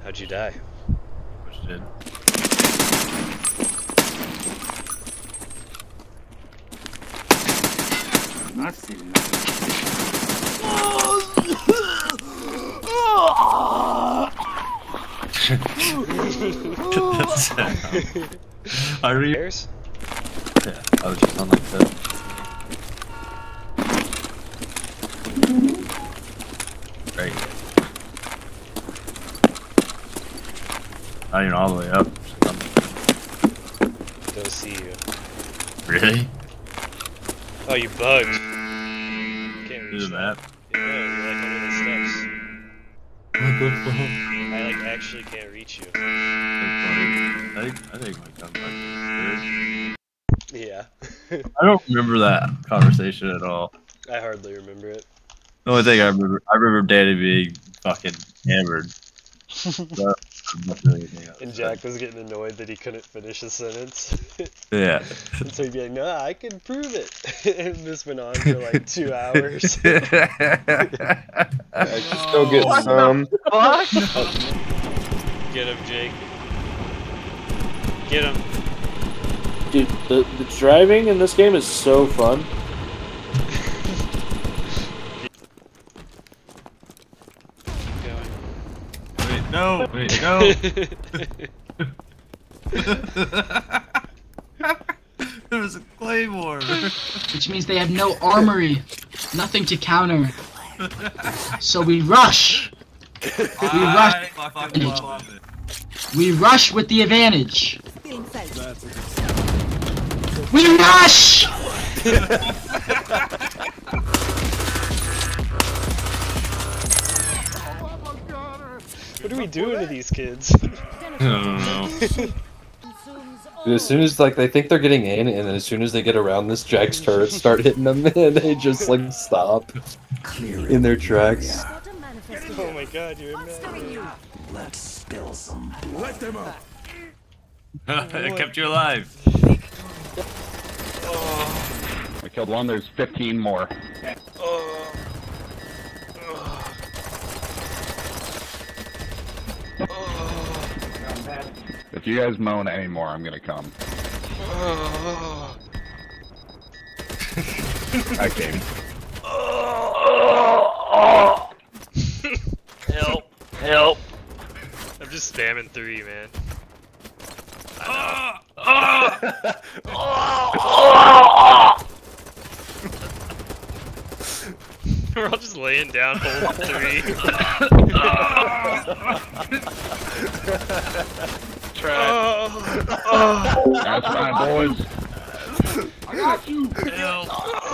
How'd you die? Pushed in. Not seeing that. Are you? Bears? Yeah, I was just on like that. Right. Not even all the way up. Don't see you. Really? Oh, you bugged. Can't Do reach the map. Yeah, you're like under the steps. What the fuck? I like actually can't reach you. I think my gun might be Yeah. scared. I don't remember that conversation at all. I hardly remember it. The only thing I remember Danny being fucking hammered. So, And Jack was getting annoyed that he couldn't finish a sentence. yeah. And so he'd be like, no, I can prove it. And this went on for like 2 hours. I just go get some. Get him, Jake. Get him. Dude, the driving in this game is so fun. Keep going. Wait, no! Wait, no! There was a claymore! Which means they have no armory. Nothing to counter. So we rush. We rush with the advantage. We rush! What are we doing to these kids? I don't know. As soon as like they think they're getting in, and then as soon as they get around this, Jack's turrets start hitting them, and they just like stop in their tracks. Oh my god, you're mad. Let's spill some. Let them up. It kept you alive. I killed one. There's 15 more. If you guys moan anymore, I'm gonna come. I came. Help. Help. I'm just spamming 3, man. We're all just laying down holding 3. Try. That's fine, boys. I got you. Help.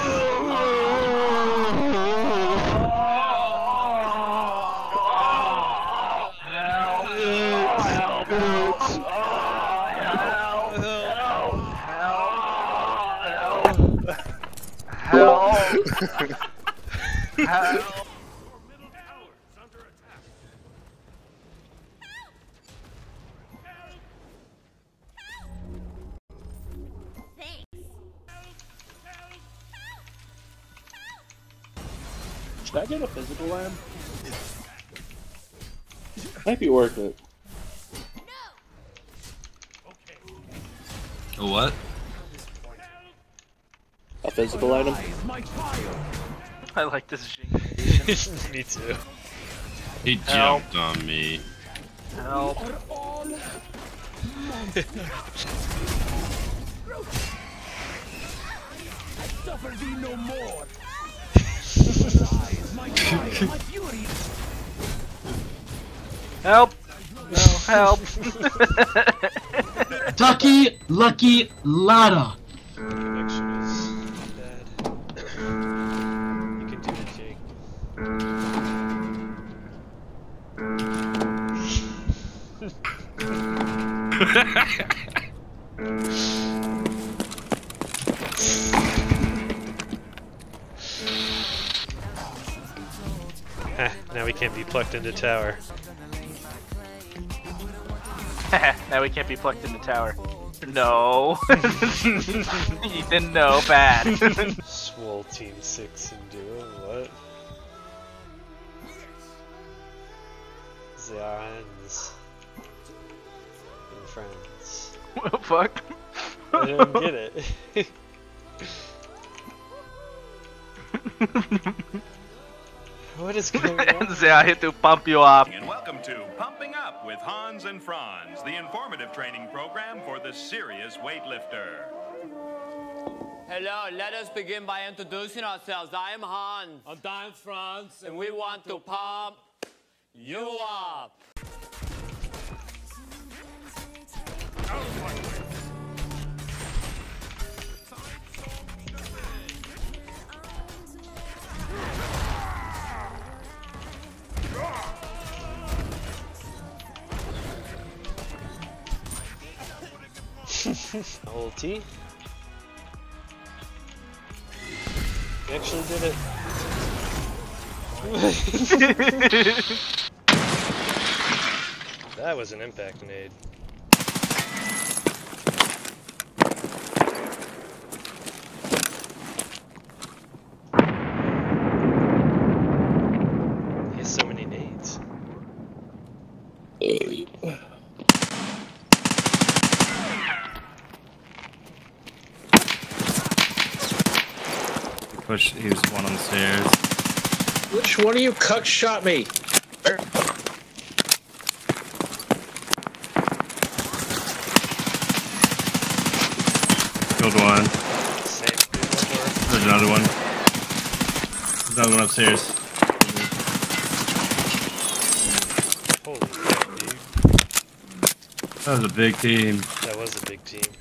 Should I get a physical lab? Might be worth it. A what? A physical item? I like this. Me too. He jumped on me. Help. Help! No, help! Ducky, Lucky, Lada. Connection is bad. You can do it, Jake. Now we can't be plucked into tower. Now we can't be plucked in the tower. No. Ethan, no, bad. Swole team 6 and duo, what? Zions. friends. What the fuck? I don't get it. What is going on? Say I hit to pump you up. And welcome to Pumping Up with Hans and Franz, the informative training program for the serious weightlifter. Hello, let us begin by introducing ourselves. I am Hans. And I'm Franz. And we want to pump you up. Hold T. You actually did it. That was an impact nade. He has so many nades. Push. He was one on the stairs. Which one of you cucks shot me? Killed one. Same. There's another one. There's another one upstairs. Holy crap, dude. That was a big team. That was a big team.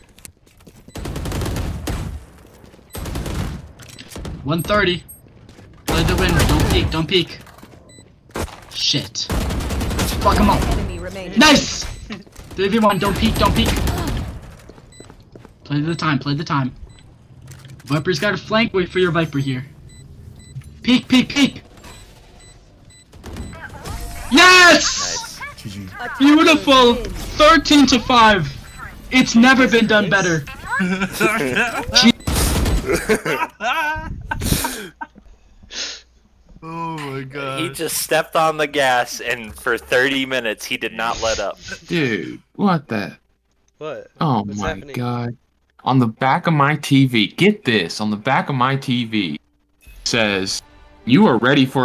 130. Play the win. Don't peek. Don't peek. Shit. Fuck him up. Nice! 3v1. Don't peek. Don't peek. Play the time. Play the time. Viper's got a flank. Wait for your Viper here. Peek. Peek. Peek. Yes! Nice. Beautiful. 13-5. It's never been done better. Oh my god. He just stepped on the gas, and for 30 minutes he did not let up. Dude, what the? What? Oh What's my happening? god. On the back of my TV, get this, on the back of my TV says, you are ready for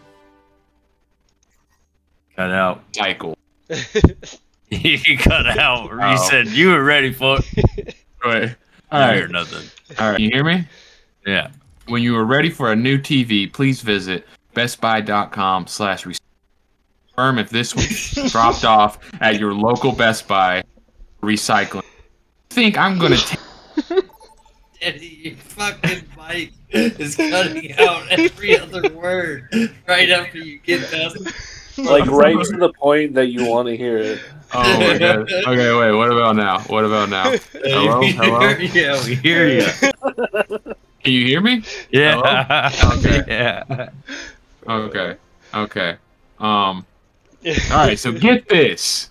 Cut out. cycle. You cut out. Oh. You said you were ready for it. Wait. I hear nothing. Alright, you hear me? Yeah. When you are ready for a new TV, please visit bestbuy.com/recycle. Confirm if this was dropped off at your local Best Buy recycling. I think I'm gonna take Eddie, your fucking mic is cutting out every other word right after you get done. Like right to the point that you want to hear it. Oh my god. Okay, wait, what about now? What about now? Hello? Hello? Yeah, we hear you. Can you hear me? Yeah. Hello? Okay. Yeah. Okay. Okay. Alright, so get this.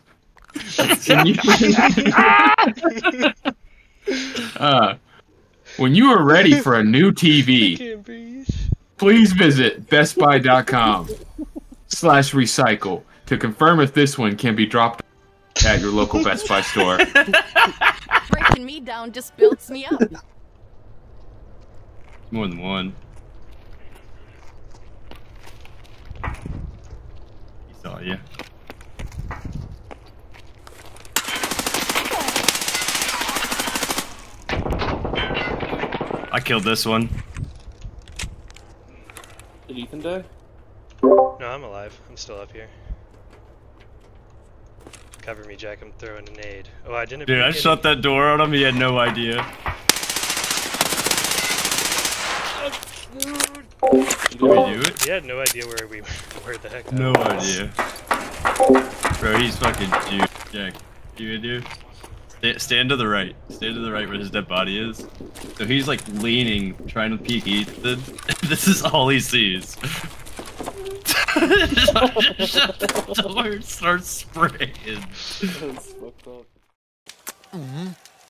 When you are ready for a new TV, please visit bestbuy.com/recycle to confirm if this one can be dropped at your local Best Buy store. Breaking me down just builds me up. More than one. He saw you. I killed this one. Did Ethan die? No, I'm alive. I'm still up here. Cover me, Jack. I'm throwing a nade. Oh, I didn't. Dude, I shut that door on him. He had no idea. Did we do it? He had no idea where we were. Where the heck? No idea. Bro, he's fucking dude. Jack, you gonna do? Stand to the right. Stand to the right where his dead body is. So he's like leaning, trying to peek Ethan. This is all he sees. Door starts spraying. That's fucked up.